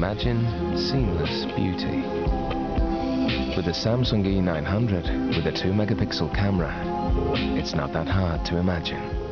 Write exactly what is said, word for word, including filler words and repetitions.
Imagine seamless beauty. With the Samsung E nine hundred with a two megapixel camera, it's not that hard to imagine.